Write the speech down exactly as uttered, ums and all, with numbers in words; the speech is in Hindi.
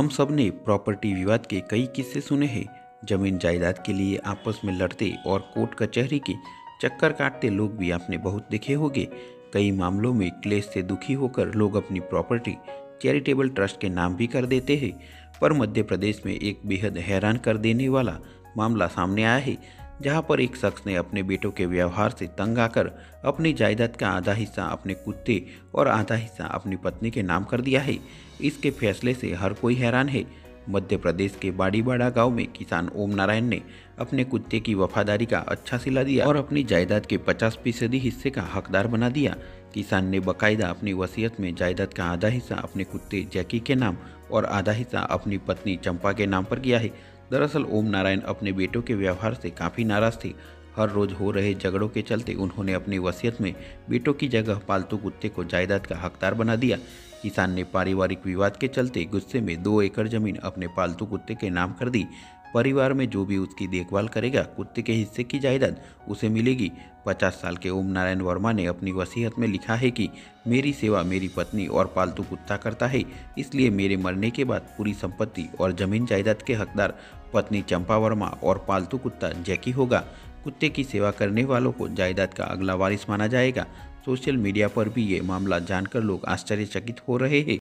हम सब ने प्रॉपर्टी विवाद के कई किस्से सुने हैं। जमीन जायदाद के लिए आपस में लड़ते और कोर्ट कचहरी के चक्कर काटते लोग भी आपने बहुत देखे होंगे। कई मामलों में क्लेश से दुखी होकर लोग अपनी प्रॉपर्टी चैरिटेबल ट्रस्ट के नाम भी कर देते हैं। पर मध्य प्रदेश में एक बेहद हैरान कर देने वाला मामला सामने आया है, जहां पर एक शख्स ने अपने बेटों के व्यवहार से तंग आकर अपनी जायदाद का आधा हिस्सा अपने कुत्ते और आधा हिस्सा अपनी पत्नी के नाम कर दिया है। इसके फैसले से हर कोई हैरान है। मध्य प्रदेश के बाड़ीबाड़ा गांव में किसान ओम नारायण ने अपने कुत्ते की वफादारी का अच्छा सिला दिया और अपनी जायदाद के पचास फीसदी हिस्से का हकदार बना दिया। किसान ने बकायदा अपनी वसीयत में जायदाद का आधा हिस्सा अपने कुत्ते जैकी के नाम और आधा हिस्सा अपनी पत्नी चंपा के नाम पर किया है। दरअसल ओम नारायण अपने बेटों के व्यवहार से काफ़ी नाराज थे। हर रोज हो रहे झगड़ों के चलते उन्होंने अपनी वसीयत में बेटों की जगह पालतू कुत्ते को जायदाद का हकदार बना दिया। किसान ने पारिवारिक विवाद के चलते गुस्से में दो एकड़ जमीन अपने पालतू कुत्ते के नाम कर दी। परिवार में जो भी उसकी देखभाल करेगा, कुत्ते के हिस्से की जायदाद उसे मिलेगी। पचास साल के ओम नारायण वर्मा ने अपनी वसीयत में लिखा है कि मेरी सेवा मेरी पत्नी और पालतू कुत्ता करता है, इसलिए मेरे मरने के बाद पूरी संपत्ति और जमीन जायदाद के हकदार पत्नी चंपा वर्मा और पालतू कुत्ता जैकी होगा। कुत्ते की सेवा करने वालों को जायदाद का अगला वारिस माना जाएगा। सोशल मीडिया पर भी ये मामला जानकर लोग आश्चर्यचकित हो रहे हैं।